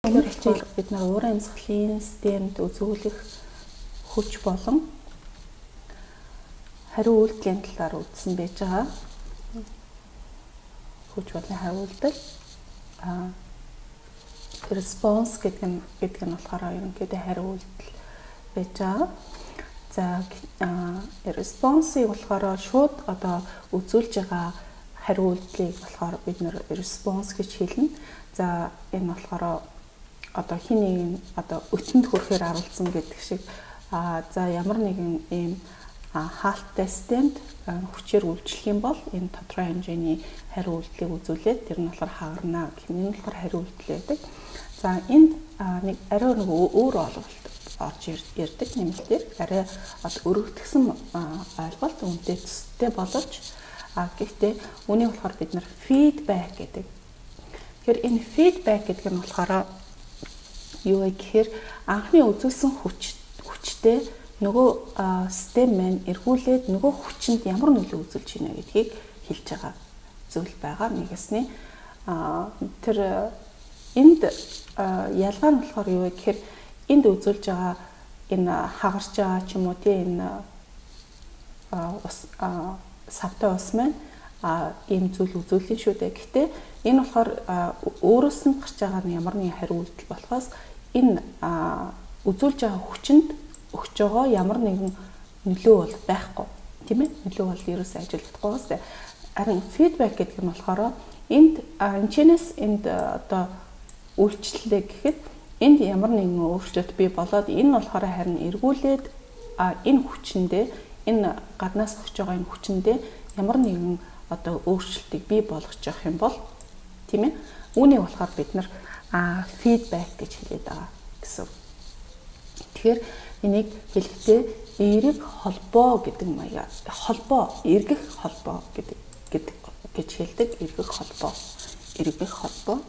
Өнөөдөр хичээл бид нар уурын амьсгалын системд үзүүлэх хүч болон хариу үйлдэлийн талаар үзсэн байж байгаа. Хүч болон хариу үйлдэл response гэдэг нь болохоор ерөнхийдөө хариу үйлдэл байж байгаа. За response-ийг болохоор шууд одоо үзүүлж байгаа хариу үйлдлийг болохоор бид нэр response гэж хэлнэ. За энэ болохоор одоо хин нэг одоо өтөнд хүрэхээр аруулсан гэдэг шиг за ямар нэгэн ийм хаалттай системд хүчээр үйлчлэх юм бол энэ тодорхой хэмжээний хариу үйлдлийг үзүүлээд тэр нь болохоор хагарна гэх юм. Энэ болохоор хариу үйлдэл байдаг. За энд нэг арай нэг өөр ойлголт орж ирдэг нэмэлтээр арай одоо өргөгдсөн ойлголт үнэтэй төстэй боловч гэхдээ үүнийг болохоор бид нар feedback гэдэг. Тэгэхээр энэ feedback гэдэг нь болохоор юу вэ гэхээр анхны үзүүлсэн хүчтэй нөгөө систем маань эргүүлээд нөгөө хүчинд ямар нөлөө үзүүлж байна гэдгийг хэлж байгаа зүйл байгаа. Нэгэсний тэр энд ялгаа нь болохоор юу вэ гэхээр энд үзүүлж байгаа энэ хагарч байгаа ч юм уу тийм энэ савтай ус маань ийм зүйл үзүүлэн шүү дээ. Гэхдээ энэ болохоор өөрөөс нь гарч байгаа нь ямар нэгэн хариу үйлдэл болохоос энэ үзүүлж байгаа хүчинд өгч байгаа ямар нэгэн нөлөө бол байхгүй тийм ээ. Нөлөө бол ерөөсөө ажиллахгүй басна. Харин feedback гэдэг нь болохоор энд энэчнээс энд одоо үйлчлэлээ гэхэд энд ямар нэгэн өөрчлөлт бий болоод энэ болохоор харин эргүүлээд энэ хүчиндээ энэ гаднаас өгч байгаа энэ хүчиндээ ямар нэгэн одоо өөрчлөлтийг бий болгож явах юм бол тийм ээ. Үүнийг болохоор бид нар feedback гэж хэлээд байгаа гэсэн. Тэгэхээр энийг хэлэхдээ эерэг холбоо гэдэг маягаар холбоо эргэх холбоо гэж хэлдэг. Эргэх холбоо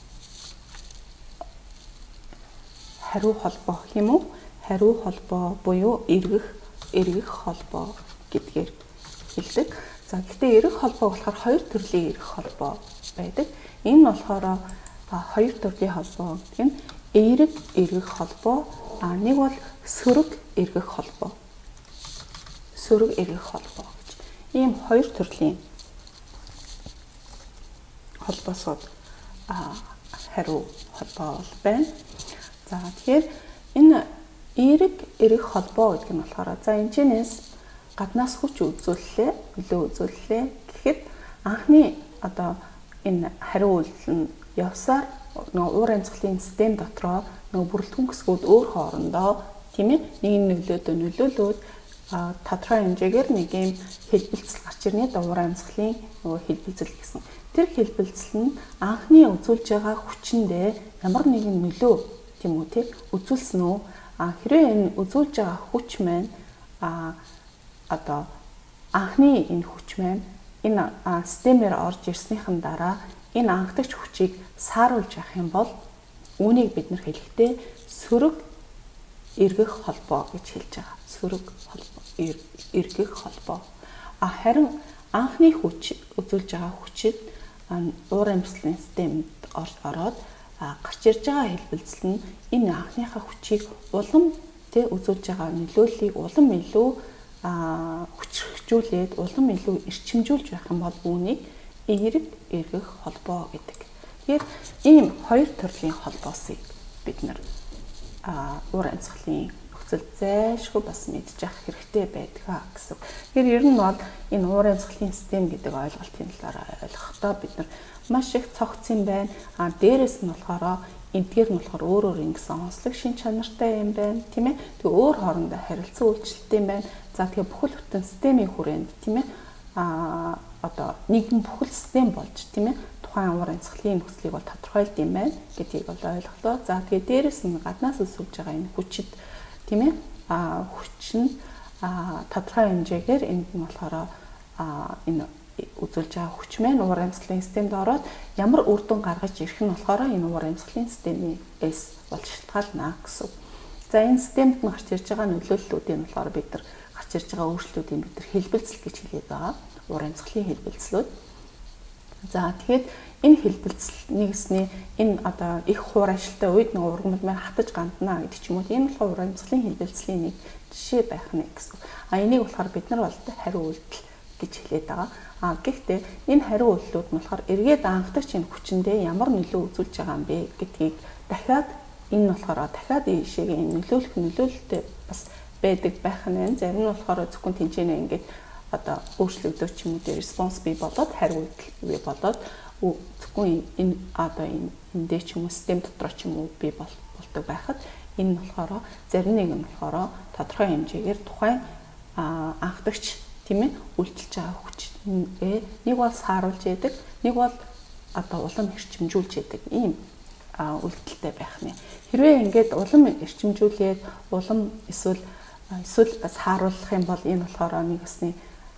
хариу холбоо гэх юм уу? Хариу холбоо буюу эргэх холбоо гэдгээр хэлдэг. За гэхдээ эргэх холбоо болохоор хоёр төрлийн эргэх холбоо байдаг. Энэ нь болохоор хоёр төрлийн холбоо гэдэг нь эерэг эргэх холбоо, нэг бол сөрөг эргэх холбоо. Сөрөг эргэх холбоо гэж. Ийм хоёр төрлийн холбоосод хариу холбоо байна. За тэгэхээр энэ эерэг эргэх холбоо гэдэг нь болохоор за энэчнээс гаднаас хүч үзүүлэлээ, нөлөө үзүүлэлээ гэхэд анхны одоо энэ хариу үйлдэл нь явсаар нөгөө уур амьсгалын систем дотроо нөгөө бүрэлдэхүүн хэсгүүд өөр хоорондоо тийм ээ нэг нөлөөлөөд тодорхой хэмжээгээр нэг юм хэлбэлцэл гарч ирнэ. Уур амьсгалын нөгөө хэлбэлцэл гэсэн. Тэр хэлбэлцэл нь анхны үзүүлж байгаа хүчиндээ ямар нэгэн нөлөө тийм үү тий үзүүлсэн үү? Хэрвээ энэ үзүүлж байгаа хүч маань одоо анхны энэ хүч маань энэ системээр орж ирснийхэн дараа энэ анхдагч хүчийг сааруулж явах юм бол үүнийг бид нар хэлэхдээ сөрөг эргэх холбоо гэж хэлж байгаа. Сөрөг холбоо, эргэх холбоо. Харин анхны хүч үзүүлж байгаа хүчид уур амьсгалын системд ороод гарч ирж байгаа хэлбэлцэл нь энэ анхныхаа хүчийг улам үзүүлж байгаа нөлөөллийг улам илүү хүчрхжүүлээд улам илүү эрчимжүүлж байх юм бол үүнийг эерэг эргэх холбоо гэдэг. Тэгэхээр ийм хоёр төрлийн холбоосыг бид нар уур амьсгалын нөхцөл зайлшгүй бас мэдж авах хэрэгтэй байдаг гэсэн. Тэгэхээр ер нь бол энэ уур амьсгалын систем гэдэг ойлголтын талаар ойлгохдоо бид нар маш их цогцсон байна. Дээрээс нь болохоор эдгээр нь болохоор өөр ингэсэн онцлог шин чанартай юм байна, тийм ээ. Тэгээ өөр хоорондоо харилцан үйлчлэлтэй юм байна. За тэгээ бүхэл бүтэн системийн хүрээнд тийм ээ одоо нэгэн бүхэл систем болж тийм ээ тухайн уур амьсгалын нөхцөлийг бол тодорхойлд юм байна гэдгийг бол ойлголоо. За тэгээ дээрээс нь гаднаас өсөж байгаа энэ хүчит тийм ээ хүч нь тодорхой хэмжээгээр энд нь болохоор энэ үзүүлж байгаа хүч маань уур амьсгалын системд ороод ямар үр дүн гаргаж ирэх нь болохоор энэ уур амьсгалын системээс болж шалтгаална гэсэн. За энэ системд нь гарч ирж байгаа нөлөөллүүдийн болохоор бид нар гарч ирж байгаа өөрчлөлтүүдийн бид нар хэлбэлцэл гэж хэлээд байгаа. Уур амьсгалын хэлбэлцлүүд. За тэгээд энэ хэлбэлцэл нэгэсний энэ одоо их хуур ажилтай үед нэг ургамал маань хатаж ганднаа гэдэг ч юм уу. Энэ болохоор уран эмчилгээний хэлбэлцлийн нэг жишээ байх нь гэсэн. Энийг болохоор бид нар бол хариу үйлдэл гэж хэлээд байгаа. Гэхдээ энэ хариу үйлдэлүүд нь болохоор эргээд анхдагч энэ хүчиндээ ямар нөлөө үзүүлж байгаа юм бэ гэдгийг дахиад энэ болохоор дахиад ийшээ нөлөөлөлттэй бас байдаг байх нь байна. Зарим нь болохоор зөвхөн тэнцэнэ ингээд одоо өөрчлөгдөж ч юм уу response бий болоод хариу үйлдэл бий болоод зөвхөн энэ одоо энэ ч юм уу систем дотор ч юм уу бий болдог байхад энэ нь болохоор зарим нэг нь болохоор тодорхой хэмжээгээр тухайн анхдагч тийм ээ үйлчилж байгаа хүчнээ нэг бол сааруулж яадаг, нэг бол одоо улам эрчимжүүлж яадаг ийм үйлдэлтэй байх нь. Хэрвээ ингээд улам эрчимжүүлээд улам эсвэл сааруулах юм бол энэ болохоор нэг усны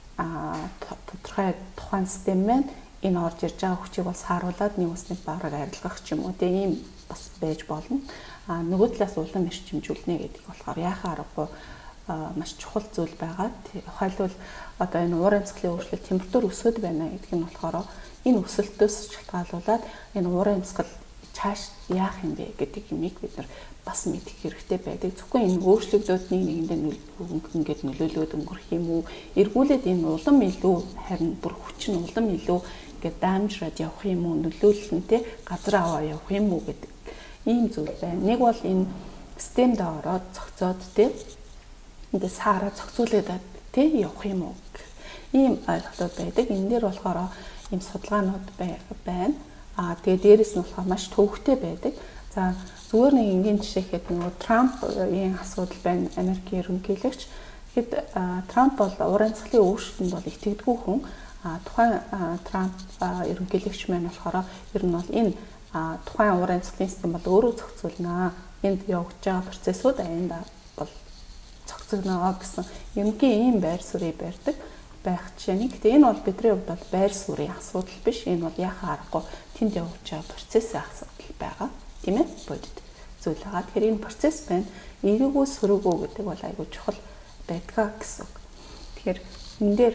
тодорхой тухайн систем маань энэ орж ирж байгаа хүчийг бол сааруулад нэг усны бараг арилгах ч юм уу тийм бас байж болно. Нөгөө талаас улам эрчимжүүлнэ гэдэг болохоор яхаа аргагүй маш чухал зүйл байгаа. Тухайлбал одоо энэ уур амьсгалын өөрчлөлт температур өсөд байна гэдэг нь болохоор энэ өсөлтөөс шалтгаалуулаад энэ уур амьсгал цааш яах юм бэ гэдэг юмыг бид нар бас мэдэх хэрэгтэй байдаг. Зөвхөн энэ өөрчлөгдөд ингээд нөлөөлөд өнгөрөх юм уу? Эргүүлээд энэ улам илүү харин бүр хүч нь улам илүү ингээд дамжраад явах юм уу? Нөлөөлөлтөнтэй газар аваа явах юм уу гэдэг ийм зүйл байна. Нэг бол энэ системд ороод цогцоод ингээд саараа цогцуулаад явах юм уу? Ийм ойлголтууд байдаг. Энэ дээр болохоор ийм судалгаанууд байна. Тэгээ дээрэс нь болохоор маш төвөгтэй байдаг. За зүгээр нэг энгийн жишээ гэхэд нөгөө Трампын асуудал байна. Америкийн ерөнхийлөгч. Тэгэхэд Трамп бол уур амьсгалын өөрчлөлтөнд бол итгэдэггүй хүн. Тухайн Трамп ерөнхийлөгч маань болохоор ер нь бол энэ тухайн уур амьсгалын систем бол өөрөө зохицуулнаа. Энд явагдаж байгаа процессууд энд бол зохицуулнаа гэсэн юмгийн ийм байр суурийг барьдаг байх жишээ. Гэхдээ энэ бол бидний хувьд бол байр суурийн асуудал биш. Энэ бол яхаа аргагүй тэнд явж байгаа процессын асуудал байгаа. Тийм ээ? Бодит зүйл байгаа. Тэгэхээр энэ процесс байна. Эрэгүү сөрөгөө гэдэг бол айгүй чухал байдгаа гэсэн үг. Тэгэхээр энэ дээр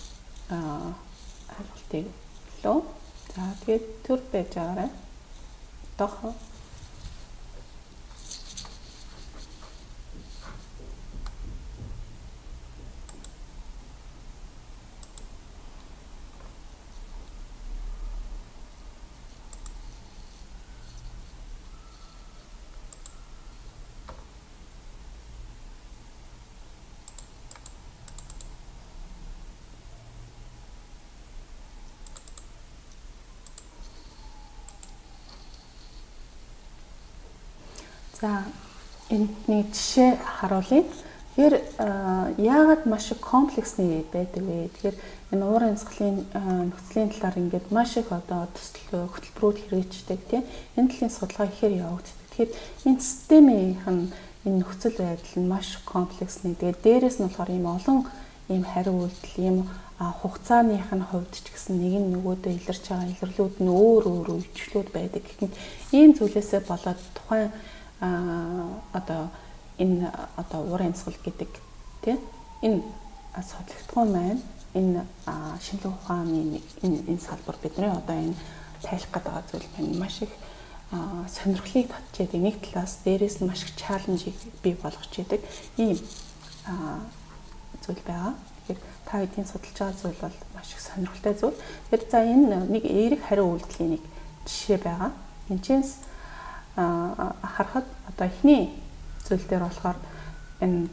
ойлголтыг лөө. За тэгээд төр байж байгаарай. Дохоо. За эндний жишээ харуулъя. Тэгэхээр яагаад маш их комплексны байдаг вэ? Тэгэхээр энэ уур амьсгалын нөхцөлийн талаар ингээд маш их одоо төсөл хөтөлбөрүүд хэрэгждэг тийм. Энэ талын судалгаа ихээр явагддаг. Тэгэхээр энэ системийнх нь энэ нөхцөл байдал нь маш комплексны. Тэгээд дээрэс нь болохоор ийм олон ийм хариу үйлдэл ийм хугацааных нь хувьд ч гэсэн нэг нь нөгөөдөө илэрч байгаа илэрлүүд нь өөр үечлүүд байдаг. Гэхдээ ийм зүйлээсээ болоод тухайн одоо энэ одоо уур амьсгал гэдэг тийм энэ судлагдсан маань энэ шинжилгээ ухааны энэ салбар бидний одоо энэ тайлах гэдэг зүйл байна. Маш их сонирхлыг татчихад нэг талаас дээрээс нь маш их чаленжийг бий болгож идэг ийм зүйл байгаа. Тэгэхээр та хэдийн судалж байгаа зүйл бол маш их сонирхолтой зүйл. Тэгэхээр за энэ нэг эерэг хариу үйлдэлийн нэг жишээ байгаа. Энэчээс харахад одоо эхний зүйл дээр болохоор энэ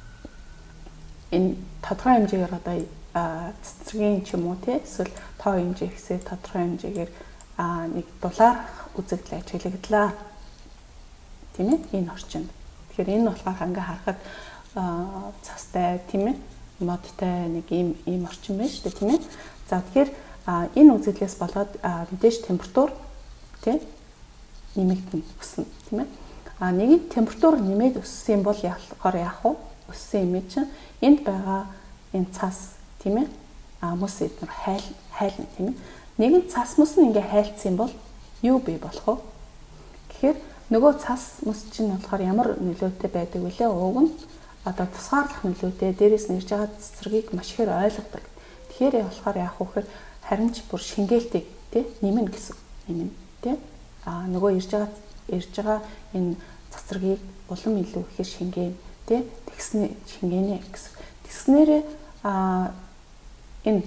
тодорхой хэмжээгээр одоо цэцэргийн ч юм уу тий эсвэл тоо хэмжээ гэсээ тодорхой хэмжээгээр нэг дулаар үзэгдэл ажиглагдлаа тийм ээ энэ орчинд. Тэгэхээр энэ болохоор ингээ харахад цастай тийм ээ модтай нэг ийм орчин байна шүү дээ тийм ээ. За тэгэхээр энэ үзэгдлээс болоод мэдээж температур тий нэмэгдэн өснө тийм ээ. Нэг температур нэмээд өссөн бол яахаар яах вэ? Өссөн юм чинь энд байгаа энэ цас тийм ээ. Мөс эднэр хайлна тийм ээ. Нэгэн цас мөс нь ингээ хайлтсан бол юу бий болох вэ? Тэгэхээр нөгөө цас мөс чинь болохоор ямар нөлөөтэй байдаг вэ? Уг нь одоо тусгаарлах нөлөөтэй дээрээс нь ирж байгаа цэцэргийг маш ихээр ойлгодог. Тэгэхээр болохоор яах вэ гэхээр харин ч бүр шингээлтийг тий нэмнэ гэсэн. Нэмнэ тий нөгөө ирж байгаа энэ цацрагийг улам илүү ихээр шингээн тий тэгснэ шингэнэ гэсэн. Тэгснээрээ энэ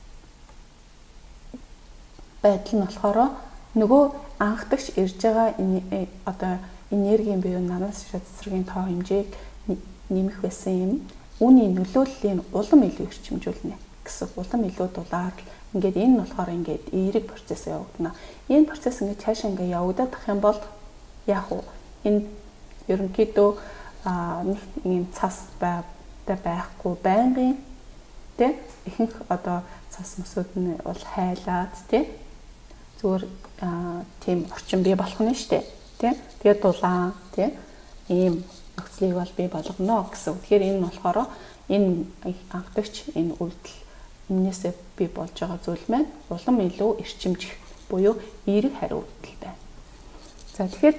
байдал нь болохоор нөгөө анхдагч ирж байгаа одоо энергийн буюу нанаас цацрагийн тоо хэмжээг нэмэх байсан юм. Үүний нөлөөллийг улам илүү эрчимжүүлнэ гэсэн. Улам илүү дулаар ингээд энэ нь болохоор ингээд эерэг процесс явагдана. Энэ процесс ингээд цаашаа ингээд явагдаад ах юм бол яг уу энэ ерөнхийдөө нэг ийм цас байхгүй байнгын тий ихэнх одоо цас мөсүүд нь бол хайлаад тий зүгээр тийм орчин бий болох нь шүү дээ тий тэгээд дулаан тий ийм нөхцөлийг бол бий болгоно гэсэн. Тэгэхээр энэ нь болохоор энэ анхдагч энэ үйлдэл энээсээ бий болж байгаа зүйл маань улам илүү эрчимжих буюу эерэг хариу үйлдэл байна. За тэгэхээр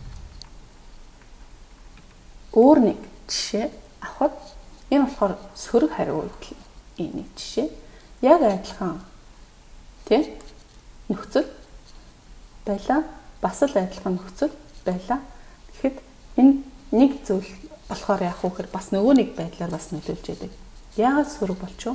өөр нэг жишээ авахад энэ болохоор сөрөг хариу үйлдэл нэг жишээ. Яг адилхан тий нөхцөл байлаа. Бас л адилхан нөхцөл байлаа. Тэгэхэд энэ нэг зүйл болохоор яг үхээр бас нөгөө нэг байдлаар бас нөлөөлж яадаг. Яагаад сөрөг болчихв?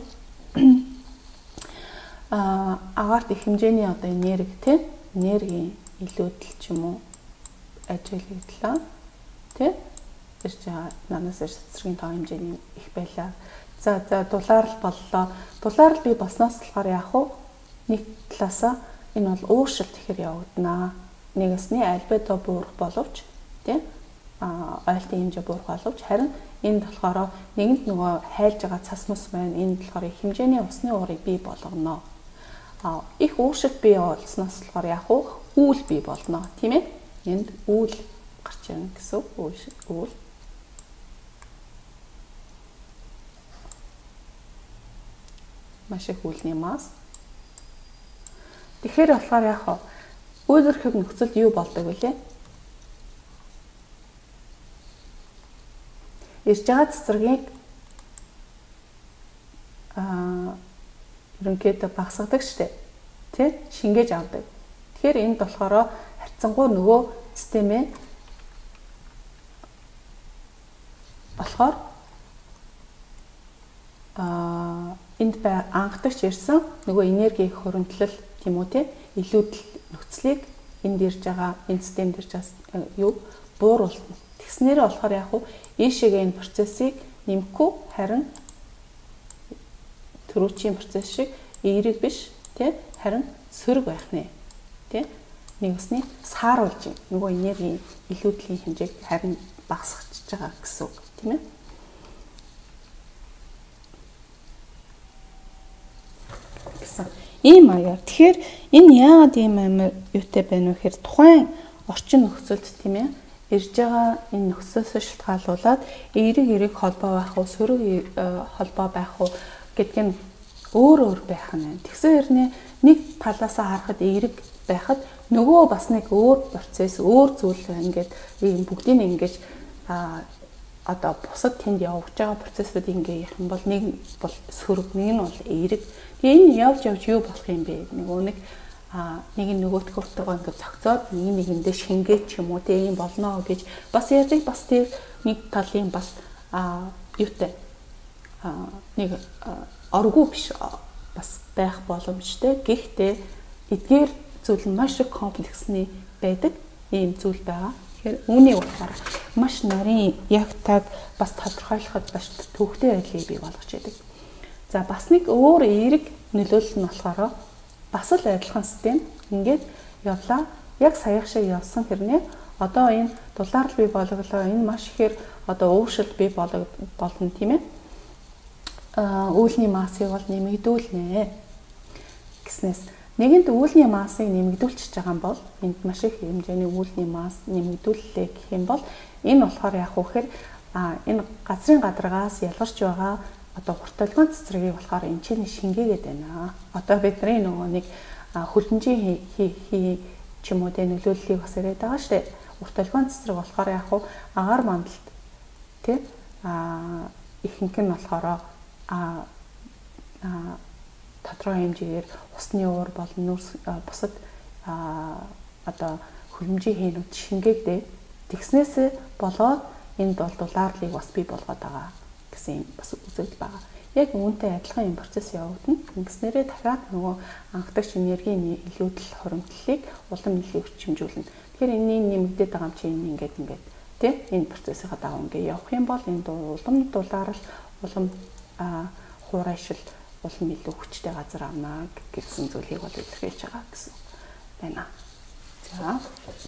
Агаарт их хэмжээний одоо энерги тий энергийн илүүдэл ч юм уу ажиглагдлаа тий ирж байгаа нанаас цэцэргийн тоо хэмжээний их байлаа. За дулаарл боллоо. Дулаарл бий болсноос болохоор яг уу нэг талаасаа энэ бол ууршилт ихэр явагдана. Нэгэсний альбедо буурах боловч тий ойлтын хэмжээ буурах боловч харин энд болохоор нэгэнт нөгөө хайлж байгаа цас мөс байна. Энэ болохоор их хэмжээний усны уурыг бий болгоно. Их ууршилт бий болсноос болохоор яг уу үүл бий болно. Тийм ээ? Энд үүл гарч ирнэ гэсэн үүл. Маш их үлний мас. Тэгэхээр болохоор яг үйлдвэрлэх нөхцөлд юу болдог вэ? Ирж байгаа цэцэргийг ерөнхийдөө багасгадаг штеп. Тэ? Шингээж авдаг. Тэгэхээр энд болохоор харьцангуй нөгөө системээ болохоор энд анхдагч ирсэн нөгөө энергийн хөрөнтлөл тийм үү те илүүдэл нөхцөлийг энд ирж байгаа энэ системд ирж байгаа юу бууруулна. Тэгснээр болохоор яг уу ийшээгээ энэ процессыг нэмэхгүй харин төрөөчийн процесс шиг эерэг биш те харин сөрөг байх нэ. Тэ нэг усны сааруулж нөгөө энергийн илүүдлийн хэмжээг харин багасгаж байгаа гэсэн үг тийм ээ. Ийм аяар. Тэгэхээр энэ яагаад ийм амар юутай байна вэ гэхээр тухайн орчин нөхцөлд тийм ээ ирж байгаа энэ нөхцөлөөс шалтгаалуулаад эерэг холбоо байх уу, сөрөг холбоо байх уу гэдг нь өөр байх нь. Тэгсэн хэрнээ нэг талаасаа харахад эерэг байхад нөгөө бас нэг өөр процесс, өөр зүйл ингээд ийм бүгдийг ингэж одоо бусад тэнд явж байгаа процессыг ингээ ярих юм бол нэг бол сөрөг, нэг нь бол эерэг. Тэгээ энэ явж юу болох юм бэ? Нэг нь нөгөөт хүртэйгоо ингээ цогцоод нэгэндээ шингээд ч юм уу тийм болно гэж бас ярьдаг. Бас тэр нэг талын бас юутай нэг оргүй биш бас байх боломжтой. Гэхдээ эдгээр зүйл нь маш их комплексны байдаг ийм зүйл байгаа. Тэгэхээр үүний утгаар маш нарийн яг таг бас тодорхойлоход маш төвхтэй байдлыг бий болгож байдаг. За бас нэг өөр эерэг нөлөөлөл нь болохоор бас л адилхан систем ингээд явлаа. Яг саяхан шиг явсан хэрнээ одоо энэ дулаарл бий болголоо. Энэ маш ихээр одоо уушил бий болно тийм ээ. Үүлний массыг бол нэмэгдүүлнэ гэснээс нэгэнт үүлний массыг нэмэгдүүлчихэж байгаа юм бол энд маш их хэмжээний үүлний масс нэмэгдүүллээ гэх юм бол энэ болохоор яг үхээр энэ газрын гадаргаас ялгарч байгаа одоо хурталгаан цэцрийг болохоор энэ чинь шингээгээд байна. Одоо бидний нөгөө нэг хөлбөмбөгийн ч юм уу тэ нөлөөллийг бас яриад байгаа шүү дээ. Хурталгаан цэцрэг болохоор яг агаар мандалд тэ ихэнх нь болохоор тодорхой хэмжээгээр усны уур болон бусад одоо хөлмжийн хээнүүд шингээгдээ тэгснээс болоод энэ бол дулаарлыг бас бий болгоод байгаа гэсэн юм бас үзэл байгаа. Яг үүнтэй адилхан юм процесс явагдана. Ингэснээрээ дахиад нөгөө анхдагч энергийн илүүдэл хуримтлалыг улам нэлээд хүчимжүүлнэ. Тэгэхээр энэний нэмэгдээд байгаа юм чи ингээд тий энэ процессыг дагав ингээд явах юм бол энэ улам дулаарл улам хуурайшил улам илүү хүчтэй газар авна гэсэн зүйлийг бол илэрхийлж байгаа гэсэн байна. За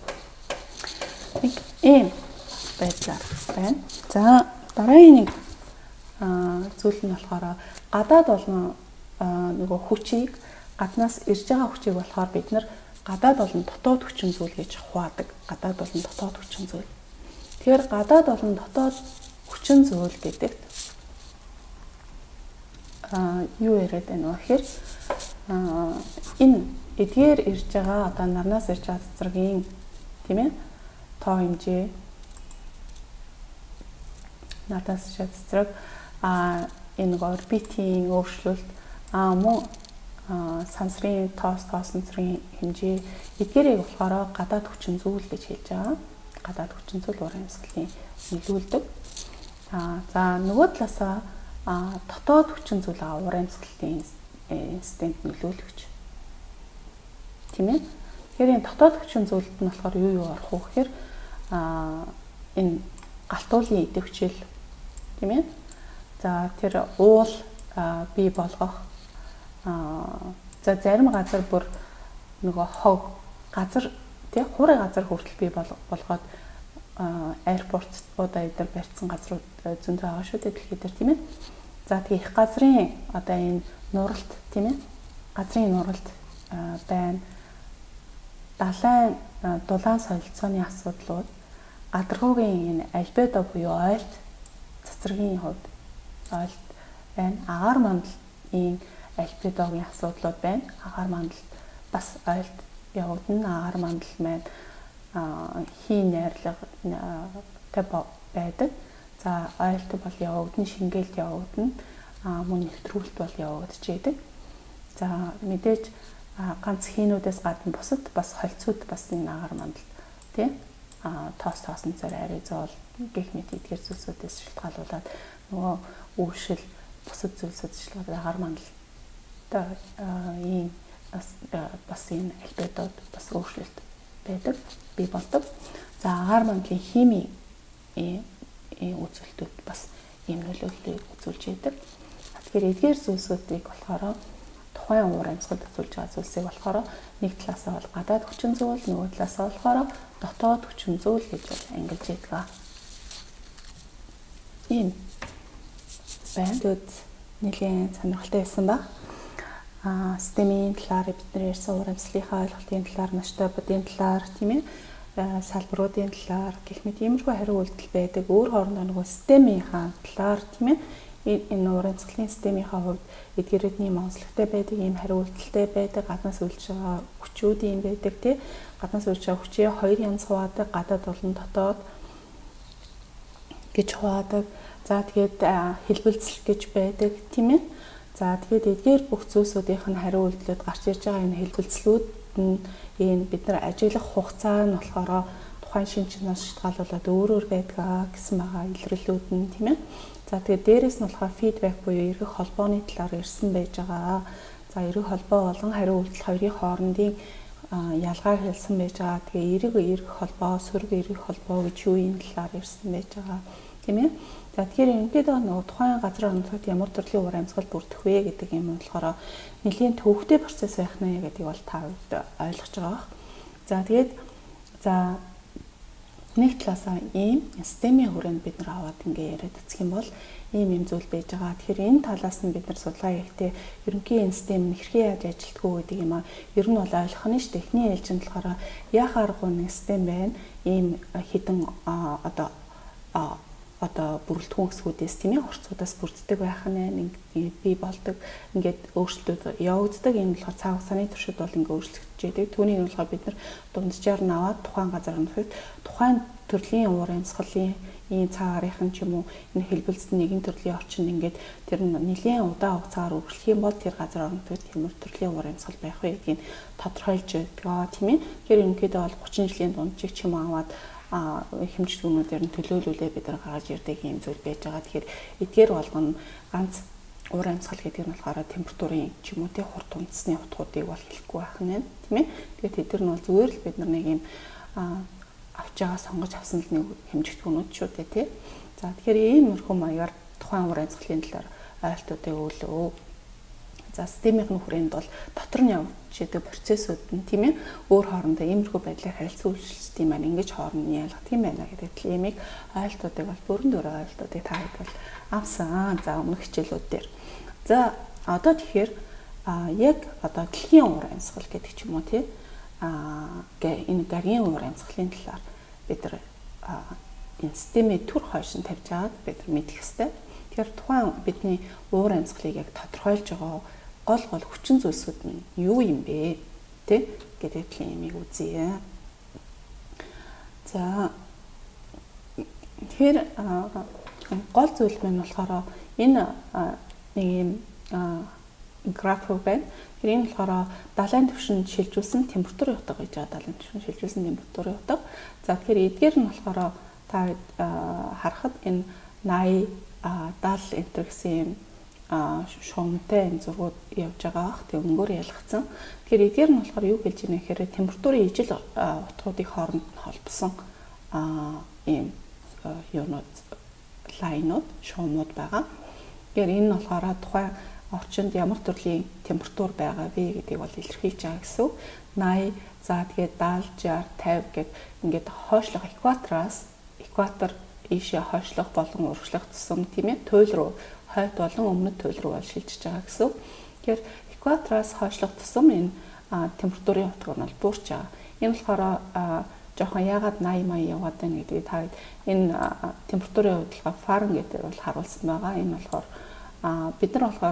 ийм байдлаар байна. За дараагийн нэг зүйл нь болохоор гадаад болон нөгөө хүчийг гаднаас ирж байгаа хүчийг болохоор бид нар гадаад болон дотоод хүчин зүйл гэж хуваадаг. Гадаад болон дотоод хүчин зүйл. Тэгэхээр гадаад болон дотоод хүчин зүйл гэдэгт юу яриад байна вэ гэхээр энэ эдгээр ирж байгаа одоо нарнаас ирж байгаа цэцэргийн тийм ээ тоо хэмжээ нарнаас ирж байгаа цэцэрэг энэ орбитийн өөрчлөлт мөн сансрын тоосонцрын хэмжээ эдгээрийг болохоор гадаад хүчин зүйл гэж хэлж байгаа. Гадаад хүчин зүйл уран амьсгалын нөлөөлдөг. За нөгөө талаасаа дотоод хүчин зүйл уран амьсгалын системд нөлөөлөгч. Тийм ээ. Тэгэхээр энэ дотоод хүчин зүйлд нь болохоор юу орох вэ гэхээр энэ галтуулын идэвхжил тийм ээ. За тэр уул бий болгох за зарим газар бүр нөгөө хог газар тий хуурай газар хүртэл бий болгоод аэропортуудаа эдгээр барьсан газрууд зөндөө байгаа шүү дээ дэлхийд дээр тийм ээ. За тэгээ их газрын одоо энэ нуралт тийм ээ. Газрын нуралт байна. Далайн дулаан солилцооны асуудлууд гадаргуугийн энэ альбедо буюу ойлт цэцэргийн хувьд ойлт байна. Агаар мандлын альбедогийн асуудлууд байна. Агаар мандал бас ойлт явагдана. Агаар мандал маань хийн найрлагатай байдаг. За ойлт бол явагдана, шингээлт явагдана. Мөн нэвтрүүлэлт бол явагдчихэйдэг. За мэдээж ганц хийнүүдээс гадна бусад бас холцууд бас энэ агаар мандал тий тоосон цаар аризол гэх мэт эдгээр зүйлсүүдээс шалтгаалуулаад нөгөө үүшил бусад зүйлсүүд шалтгаалаад агаар мандалтай ийм бас энэ альбедод бас өөрчлөлт байдаг бий болдог. За агаар мандлын химийн үзүүлэлтүүд бас ийм нөлөөллийг үзүүлж байдаг. Тэгэхээр эдгээр зүйлсүүдийг болохоор тухайн уур амьсгалд үзүүлж байгаа зүйлсийг болохоор нэг талаасаа бол гадаад хүчин зүйл, нөгөө талаасаа болохоор дотоод хүчин зүйл гэж ангилж байдаг. Ийм байдлууд нэлийн сонирхолтой байсан ба. Системийн талаар бид нар ярьсан уур амьсгалынхаа ойлголтын талаар, ноцтой бодийн талаар тийм ээ салбаруудын талаар гэх мэт иймэрхүү хариу үйлдэл байдаг. Өөр хоорондоо нөгөө системийнхаа талаар тийм ээ энэ уур амьсгалын системийнхаа хувьд эдгээрээ ийм онцлогтой байдаг, ийм хариу үйлдэлтэй байдаг, гаднаас үйлж байгаа хүчүүд юм байдаг тий. Гаднаас үйлж байгаа хүчээ хоёр янз хуваадаг, гадаад болон дотоод гэж хуваадаг. За тэгээд хэлбэлцэл гэж байдаг тийм ээ. За тэгээд эдгээр бүх зүйлсүүдийнх нь хариу үйлдэлүүд гарч ирж байгаа энэ хэлбэлцлүүд нь энэ бид нар ажиглах хугацаа нь болохоор тухайн шинж чанаас шалтгаалуулаад өөр байдгаа гэсэн байгаа илэрлүүд нь тийм ээ. За тэгээд дээрэс нь болохоор фидбек буюу эргэх холбооны талаар ирсэн байж байгаа. За эргэх холбоо болон хариу үйлдэл хоёрын хоорондын ялгааг хэлсэн байж байгаа. Тэгээ эргэх холбоо, сөрөг эргэх холбоо гэж юу юм талаар ирсэн байж байгаа. Тийм ээ. За тэгэхээр ингээд нөгөө тухайн газрын онцгойд ямар төрлийн уур амьсгал бүрдэх вэ гэдэг юм болохоор нэлийн төвөгтэй процесс байх нэ гэдгийг бол та ойлгож байгаа. За тэгээд нэг талаасаа ийм системийн хүрээнд бид нар аваад ингээ яриад үзэх юм бол ийм зүйл байж байгаа. Тэгэхээр энэ талаас нь бид нар судалгаа хийхдээ ерөнхий энэ систем нь хэрхэн яаж ажилтгүү гэдэг юм аа. Ер нь бол ойлгох нь шүү дээ. Эхний ээлжинд болохоор яхааргүй нэг систем байна. Ийм хідэн одоо бүрэлдэхүүн хэсгүүдээс тийм ээ хорцуудаас бүрддэг байх нь бий болдог. Ингээд өөрчлөлтүүд явагддаг. Энэ болохоор цаг хугацааны туршид бол ингээ өөрчлөгдөж байдаг. Түүнийг болохоор бид нар дунджаар нь аваад тухайн газар онцгойд тухайн төрлийн уур амьсгалын ийм цагаарийнхан ч юм уу энэ хэлбэлцэн нэгэн төрлийн орчинд ингээд тэр нь нэлийн удаан хугацаагаар үргэлжлэх юм бол тэр газар орнотод ямар төрлийн уур амьсгал байх вэ гэдгийг тодорхойлж байгаа тийм ээ. Тэгэхээр ерөнхийдөө бол 30 жилийн дунджиг ч юм аваад хэмжиж өгнүүдээр нь төлөөлүүлээ бид нар гаргаж ирдэг юм зүйл байж байгаа. Тэгэхээр эдгээр болгоно ганц уур амьсгал гэдэг нь болохоор температурын ч юм уу тий хурд унтсны утгуудыг бол хэлэхгүй байх нь тийм ээ. Тэгээд тэдгээр нь бол зүгээр л бид нар нэг юм авч байгаа сонгож авсан л нэг хэмжигдэхүүнүүд шүү дээ тий. За тэгэхээр иймэрхүү маягаар тухайн уур амьсгалын талаар ойлтуудыг өглөө. За системийн хүрээнд бол дотор нь явж идэг процессууд нь тийм ээ өөр хоорондоо иймэрхүү байдлаар харилцан үйлчлэлт юм аа ингэж хооронд нь ялгах юм байна гэдэг имийг ойлтуудыг бол бүрэн дүр ойлтуудыг та хэд бол авсан. За өмнөх хичээлүүд дээр. За одоо тэгэхээр яг одоо дэлхийн уур амьсгал гэдэг ч юм уу тий энэ гарийн уур амьсгалын талаар бид нар энэ системийн төр хойшин тавьж байгааг бид нар мэдэх ёстой. Тэгэхээр тухайн бидний уур амьсгалыг яг тодорхойлж байгаа гол хүчин зүйлсүүд нь юу юм бэ тий гэдэг юмыг үзье. За тэгэхээр гол зүйл маань болохоор энэ нэг юм график байна. Тэр энэ болохоор далайн түвшинд шилжүүлсэн температурын утга гэж байгаа. Далайн түвшинд шилжүүлсэн температурын утга. За тэгэхээр эдгээр нь болохоор та харахад энэ 80 70 энтер гэсэн юм шуумтай энэ зургууд явж байгаа бах. Тэг өнгөөр ялгцсан. Тэгэхээр эдгээр нь болохоор юу хэлж байна гэхээр температурын ижил утгуудыг хооронд нь холбосон ийм юунууд лайнууд шуумууд байгаа. Тэгэхээр энэ нь болохоор тухайн орчинд ямар төрлийн температур байгаа вэ гэдгийг бол илэрхийлж байгаа гэсэн. 80 за тэгээд 70 60 50 гэд ингээд хойшлох экватор ийшээ хойшлох болон урагшлах тусам тийм ээ туйл руу хойд болон өмнөд туйл руу шилжиж байгаа гэсэн. Тэгэхээр экватороос хойшлох тусам энэ температурын утга нь буурч байгаа. Энэ болохоор жоохон яагаад 80 мая яваад байна гэдгийг та энэ температурын удалгаа Фаренгейтээр бол харуулсан байгаа. Энэ болохоор бид нар болохоор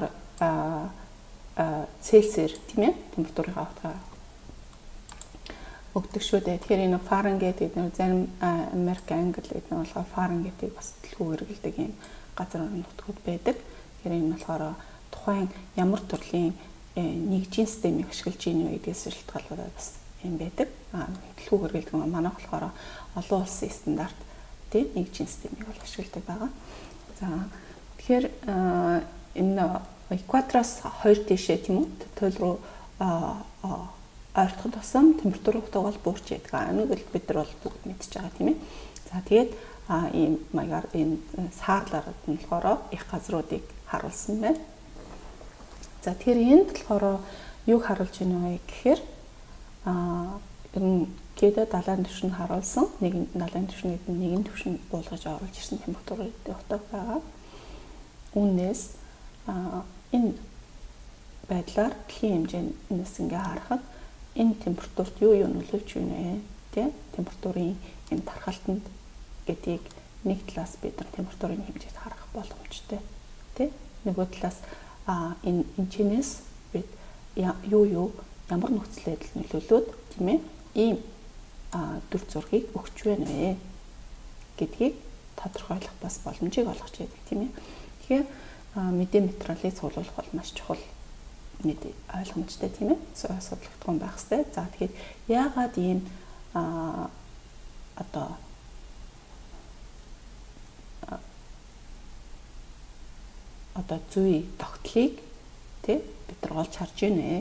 Цельсиэр тийм ээ температурын утгаа өгдөг шүү дээ. Тэгэхээр энэ Фаренгейт гэдэг нь зарим Америк, Англи гэдэг нь болохоор Фаренгейтийг бас дэлгүүр хэрэглэдэг юм газар нутгууд байдаг. Тэгэхээр энэ болохоор тухайн ямар төрлийн нэгжийн системийг ашиглаж ийн вэ гэдгээс шалтгаалаад бас юм байдаг. Дэлгүүр хэрэглэдэг манайх болохоор олон улсын стандарт тийм нэгжийн системийг бол ашигладаг байгаа. За тэгэхээр энэ экватороос 2 тишээ тийм үү туйл руу ойртоход тусам температурын утга бол буурч байдаг. Энийг л бид нар бол бүгд мэдчихэж байгаа тийм ээ. За тэгээд ийм маягаар энэ саарлаар нь болохоор их газруудыг харуулсан байна. За тэгэхээр энд болохоор юг харуулж байна вэ гэхээр ерөнхийдөө далайн түвшинд харуулсан далайн түвшин гэдэг нь нэгэн түвшин буулгаж оруулж ирсэн температурын утга байгаа. Үүнээс энэ байдлаар дэлхийн хэмжээнээс ингээ харахад энэ температурт юу нөлөөлж байна вэ? Тэ? Температурын энэ тархалтанд гэдгийг нэг талаас бид нар температурын хэмжээд харах боломжтой. Тэ? Нөгөө талаас энэ энэчнээс бид ямар нөхцөл байдал нөлөөлөд тийм ээ ийм дүр зургийг өгч байна вэ гэдгийг тодорхойлох бас боломжийг олгож яадаг тийм ээ. Тэгэхээр мэдээ материалыг цуглуулах бол маш чухал мэд ойлгомжтой тийм ээ судлагдсан байх хэрэгтэй. За тэгэхээр яагаад ийм одоо зүй тогтлыг тий бид нар олж харж байна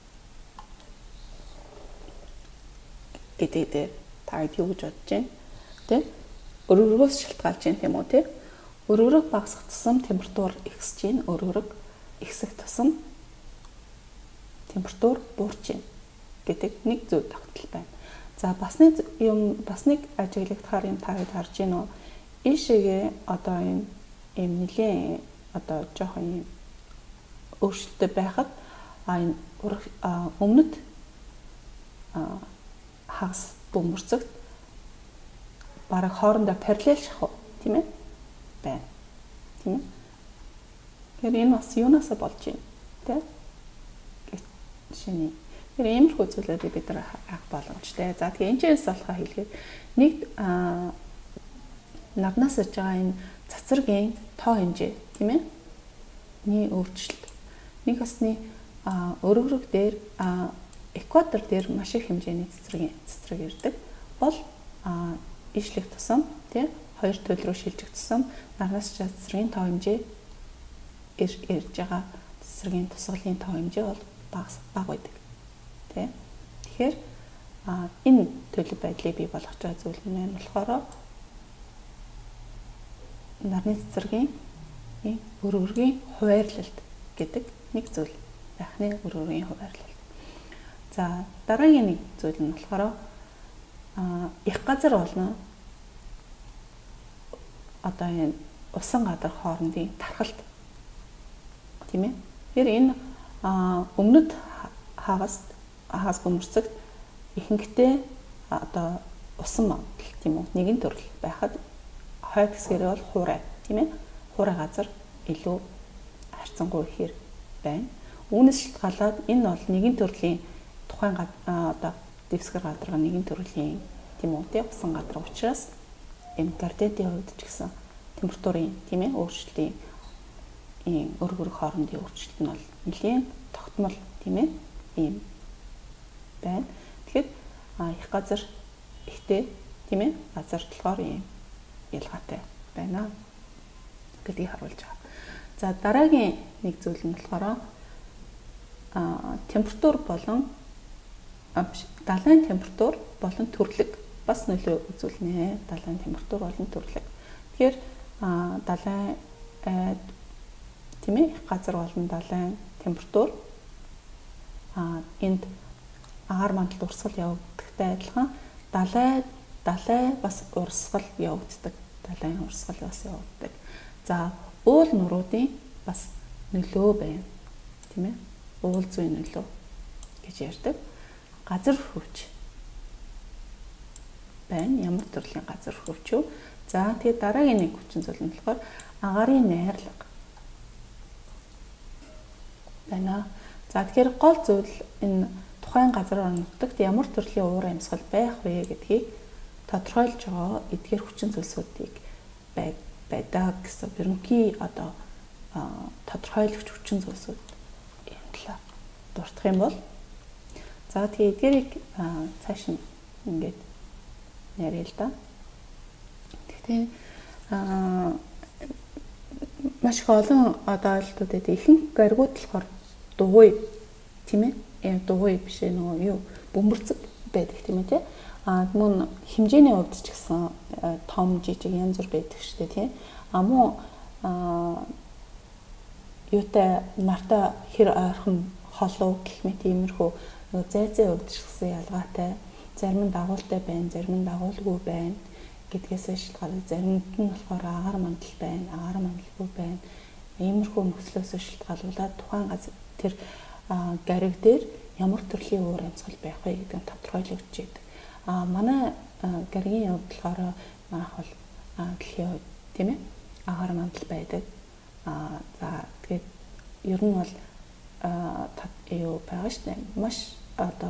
гэдэг та юу гэж бодож байна тий өргөрөөс шалтгаалж байна тийм үү тий өргөрөг багасгах тусам температур ихсэж байна өргөрөг ихсэх тусам температур буурч байна гэдэг нэг зүй тогтол байна. За бас нэг ажиглагдахаар юм та хэд харж байна уу? Ийшээгээ одоо ийм нэлийн одоо жоохон ийм өөрчлөлттэй байхад энэ өмнөд хагас бөмбөрцөгт бараг хоорондоо параллел шахуу тийм ээ байна. Тийм ээ. Тэгэхээр энэ бас юунаас болж байна тийм ээ? Шиний. Тэр иймэрхүү зүйлүүдийг бид нар харах боломжтой. За тэгэхээр энэ ч бас болохоо хэлгээд нэг нарнаас ирж байгаа энэ цацрагийн тоо хэмжээ тийм ээний өөрчлөлт нэг усны өргөрөг дээр экватор дээр маш их хэмжээний цацраг ирдэг бол ижлэх тусам тийм хоёр туйл руу шилжих тусам нарнаас цацрагийн тоо хэмжээ ирж байгаа цацрагийн тусгалын тоо хэмжээ бол бага байдаг тийм тэгэхээр энэ төлөв байдлыг бий болгож байгаа зүйл нь болохоор нарны цэцэргийн өргөргийн хуваарлалт гэдэг нэг зүйл байхны өргөргийн хуваарлалт. За дараагийн нэг зүйл нь болохоор их газар болно одоо энэ усан гадар хоорондын тархалт тийм ээ. Тэр энэ өмнөд хагас бөмбөрцөгт ихэнхдээ одоо усан модал тийм үү нэгэн төрөл байхад хойд хэсгэрээ бол хуурай тийм ээ хуурай газар илүү харьцангуй ихээр байна. Үүнээс шалтгаалаад энэ бол нэгэн төрлийн тухайн одоо дэвсгэр гадарга нэгэн төрлийн тийм үү тийм усан гадар учраас энэ градиентийн хувьд ч гэсэн температурын тийм ээ өөрчлөлтийн өргөрөх хоорондын өөрчлөлт нь бол нэлийн тогтмол тийм ээ ийм байна. Тэгэхээр их газар ихтэй тийм ээ газар болохоор ийм ялгаатай байна гэдгийг харуулж байгаа. За дараагийн нэг зүйл нь болохоор температур болон далайн температур болон төрлөг бас нөлөө үзүүлнэ. Далайн температур болон төрлөг. Тэгэхээр далайн тийм ээ их газар болон далайн температур энд агаар мандалд урсгал явагдахтай адилхан далай бас урсгал явагддаг. Далайн урсгал бас явагддаг. За уул нуруудын бас нөлөө байна. Тийм ээ. Уул зүйн нөлөө гэж ярьдаг. Газар хөвч байна. Ямар төрлийн газар хөвч вэ? За тэгээд дараагийн нэг хүчин зүйл нь болохоор агарын найрлага байна. За тэгэхээр гол зүйл энэ тухайн газар нутагт ямар төрлийн уур амьсгал байх вэ гэдгийг тодорхойлж байгаа эдгээр хүчин зүйлсүүдийг байдаг гэсэн ерөнхий одоо тодорхойлогч хүчин зүйлсүүд энэ талаар дурдах юм бол за тэгээ эдгээрийг цааш нь ингээд ярил л да. Тэгтээ маш их олон одоо ойлголтуудад ихэнх гаригууд болохоор дугуй тийм ээ дугуй биш нөгөө юу бөмбөрцөг байдаг тийм ээ тий. Мөн хэмжээний хувьд ч гэсэн том жижиг янз бүр байдаг шүү дээ тийм. Мөн юутай нартай хэр ойрхон холов гэх мэт иймэрхүү нөгөө зайцын хувьд ч гэсэн ялгаатай. Зарим нь дагуултай байна, зарим нь дагуулгүй байна гэдгээс шалтгаалаад заримд нь болохоор агаар мандал байна, агаар мандалгүй байна. Иймэрхүү нөхцлөөс шалтгаалуулаад тухайн газар тэр гариг дээр ямар төрлийн уур амьсгал байх вэ гэдэг нь тодорхойлогдож байдаг. Манай гаригийн хувьд болохоор манайх бол дэлхийн хувьд тийм ээ агаар мандал байдаг. За тэгээд ер нь бол юу байгаа шүү дээ. Маш одоо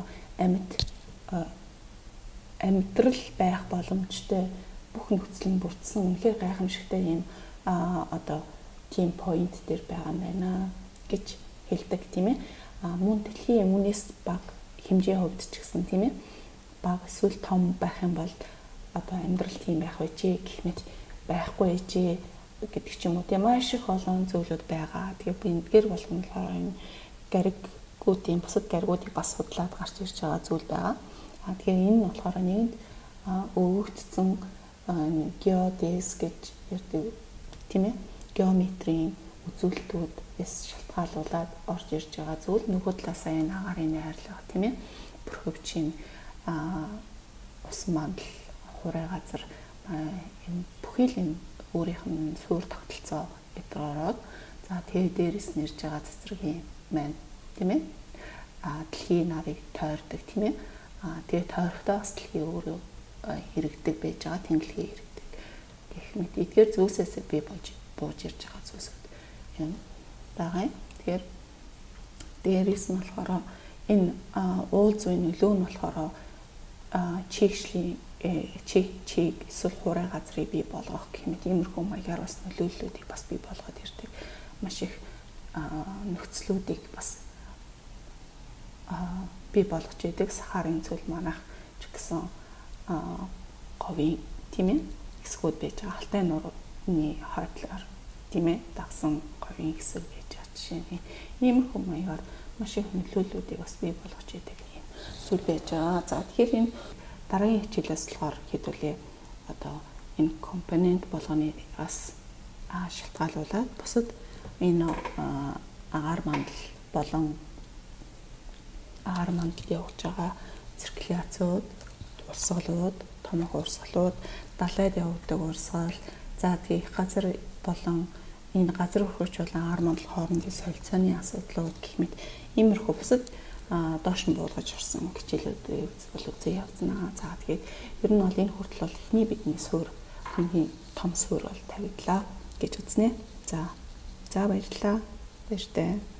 амьдрал байх боломжтой бүх нөхцөл нь бүрдсэн үнэхээр гайхамшигтай юм одоо тийм point дээр байгаа юм байна гэж хэлдэг тийм ээ. Мөн дэлхийн өмнөөс бага хэмжээ хувьд ч гэсэн тийм ээ бага эсвэл том байх юм бол одоо амьдрал тийм байх вэ чи гэх мэт байхгүй чи гэдэг ч юм уу тийм маш их олон зүйлүүд байгаа. Тэгээ би эдгээр болгоноор энэ гаригуудын бусад гаригуудыг бас судлаад гарч ирж байгаа зүйл байгаа. Тэгэхээр энэ нь болохоор нэгэнд өвөгдсөн геодез гэж ярьдаг тийм ээ геометрийн үзүүлэлтүүдээс шалтгаалуулаад орж ирж байгаа зүйл нөгөө талаасаа энэ агарын найрлага тийм ээ бүрхөвчийн ус мандал хуурай газар энэ бүхий л энэ өөрийнх нь суур тогтолцоо гэдэг ороод за тэгээ дээрээс нэрж байгаа цэцэргийн маань тийм ээ дэлхийн нарыг тойрдог тийм ээ тэгээ тойрогтой бас дэлхийн өөрөө хэрэгдэг байж байгаа тэнглэгийн хэрэгдэг гэх мэт эдгээр зүйлсээс би бууж ирж байгаа зүйлсүүд юм байгаа. Тэгэхээр дээрээс нь болохоор энэ уул зүйн нөлөө нь болохоор чигшлийн чиг эсвэл хуурай газрыг бий болгох гэх мэт иймэрхүү маягаар бас нөлөөллүүдийг бас бий болгоод ирдэг. Маш их нөхцлүүдийг бас бий болгож идэг. Сахарын цөл манах ч гэсэн говийн тийм ээ хэсгүүд байж байгаа. Алтай нурууны хойдлоор тийм ээ дагсан говийн хэсэг байж байгаа. Жишээний иймэрхүү маягаар маш их нөлөөллүүдийг бас бий болгож идэг юм зүйл байж байгаа. За тэгэхээр энэ дараагийн хичээлээс болохоор хэдүүлээ одоо энэ компонент болгоныг-аас шалтгаалуулаад бусад энэ агаар мандал болон агаар мандалд явж байгаа циркуляцууд, урсгалууд, томог урсгалууд, далайд явагддаг урсгал, за тийм газар болон энэ газар хөргөч болон агаар мандал хоорондын солилцооны асуудлууд гэх мэт иймэрхүү бусад доош нь буулгаж орсон хичээлүүдийг бол үзээ явуулнаа. За тэгээд ер нь бол энэ хүртэл бол эхний бидний суурь хамгийн том суурь бол тавигдлаа гэж үзнэ. За баярлалаа. Баяртай.